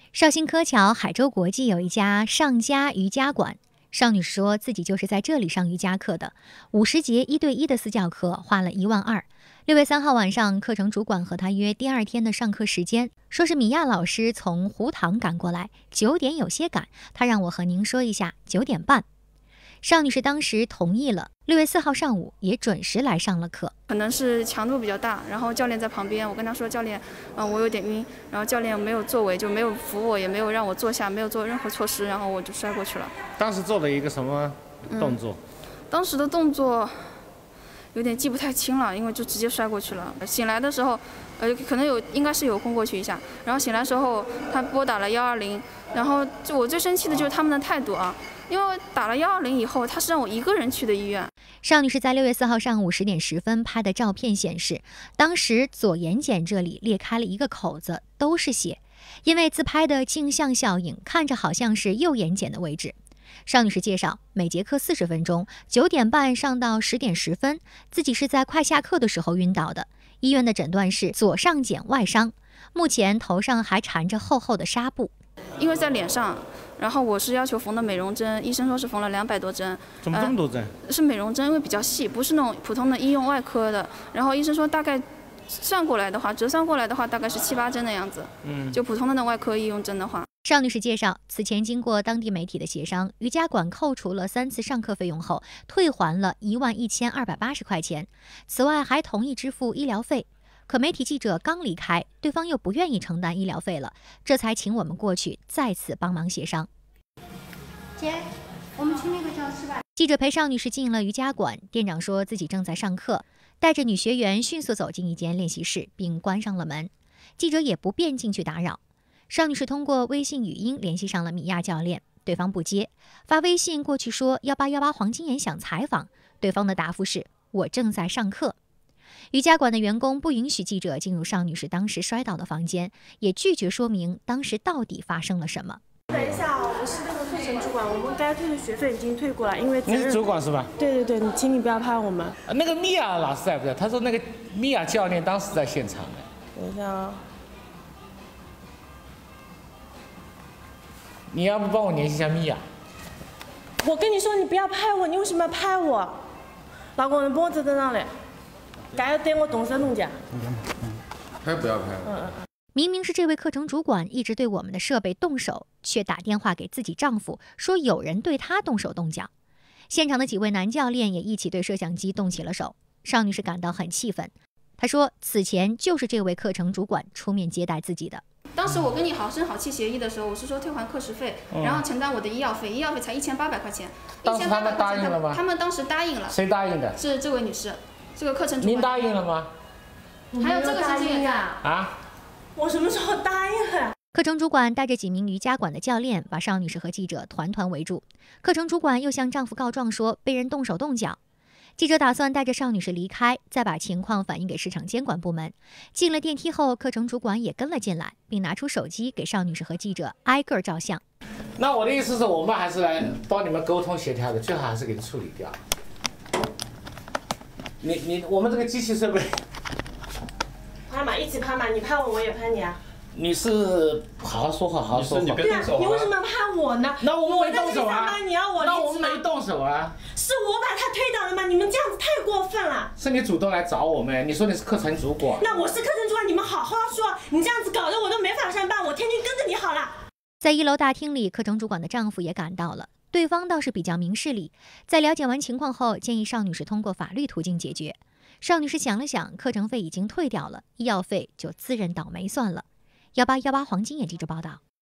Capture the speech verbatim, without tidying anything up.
绍兴柯桥海州国际有一家上佳瑜伽馆，邵女士说自己就是在这里上瑜伽课的，五十节一对一的私教课花了一万二。六月三号晚上，课程主管和她约第二天的上课时间，说是米娅老师从湖塘赶过来，九点有些赶，她让我和您说一下九点半。邵女士当时同意了，六月四号上午也准时来上了课。 可能是强度比较大，然后教练在旁边，我跟他说教练，嗯、呃，我有点晕，然后教练没有作为，就没有扶我，也没有让我坐下，没有做任何措施，然后我就摔过去了。 当时做了一个什么动作？ 嗯、当时的动作有点记不太清了，因为就直接摔过去了。醒来的时候，呃，可能有应该是有昏过去一下，然后醒来之后他拨打了幺二零，然后就我最生气的就是他们的态度啊。因为打了幺二零以后，他是让我一个人去的医院。 邵女士在六月四号上午十点十分拍的照片显示，当时左眼睑这里裂开了一个口子，都是血。因为自拍的镜像效应，看着好像是右眼睑的位置。邵女士介绍，每节课四十分钟，九点半上到十点十分，自己是在快下课的时候晕倒的。医院的诊断是左上睑外伤，目前头上还缠着厚厚的纱布。 因为在脸上。然后我是要求缝的美容针，医生说是缝了两百多针。 怎么这么多针？ 呃、是美容针，因为比较细，不是那种普通的医用外科的。然后医生说大概算过来的话，折算过来的话大概是七八针的样子。嗯，就普通的那外科医用针的话。 邵女士介绍，此前经过当地媒体的协商，瑜伽馆扣除了三次上课费用后，退还了一万一千二百八十块钱。此外，还同意支付医疗费。可媒体记者刚离开，对方又不愿意承担医疗费了，这才请我们过去再次帮忙协商。 姐，我们去那个教室吧。 记者陪邵女士进了瑜伽馆，店长说自己正在上课，带着女学员迅速走进一间练习室，并关上了门。记者也不便进去打扰。邵女士通过微信语音联系上了米娅教练，对方不接，发微信过去说幺八幺八黄金眼想采访，对方的答复是我正在上课。瑜伽馆的员工不允许记者进入邵女士当时摔倒的房间，也拒绝说明当时到底发生了什么。 等一下啊，我是那个课程主管，我们该退的学费已经退过了，因为你是主管是吧？ 对对对，你请你不要拍我们。 那个米娅老师在不在？他说那个米娅教练当时在现场的。 等一下啊， 你要不帮我联系一下米娅？ 我跟你说，你不要拍我，你为什么要拍我？老公，你帮我走到那里。该要对我动手动脚， 拍不要拍。 嗯嗯。 明明是这位课程主管一直对我们的设备动手，却打电话给自己丈夫说有人对他动手动脚。现场的几位男教练也一起对摄像机动起了手。邵女士感到很气愤，她说此前就是这位课程主管出面接待自己的。 当时我跟你好声好气协议的时候，我是说退还课时费，嗯、然后承担我的医药费，医药费才一千八百块钱。 当时他们答应了吗？ 他们当时答应了。 谁答应的？ 是这位女士。这个课程主管您答应了吗？ 还有这个事情啊？ 啊？ 我什么时候答应了？ 课程主管带着几名瑜伽馆的教练，把邵女士和记者团团围住。课程主管又向丈夫告状说被人动手动脚。记者打算带着邵女士离开，再把情况反映给市场监管部门。进了电梯后，课程主管也跟了进来，并拿出手机给邵女士和记者挨个照相。 那我的意思是我们还是来帮你们沟通协调的，最好还是给处理掉。你你我们这个机器设备， 拍嘛，一起拍嘛，你拍我，我也拍你啊。 你是好好说话，好好说话。 对啊，你为什么拍我呢？ 那我们没动手啊。 你要我离职吗？ 那我们没动手啊。 是我把他推倒的吗？你们这样子太过分了。 是你主动来找我们，你说你是课程主管。 那我是课程主管，你们好好说。你这样子搞得我都没法上班，我天天跟着你好了。 在一楼大厅里，课程主管的丈夫也赶到了。对方倒是比较明事理，在了解完情况后，建议邵女士通过法律途径解决。邵女士想了想，课程费已经退掉了，医药费就自认倒霉算了。幺八幺八黄金眼记者报道。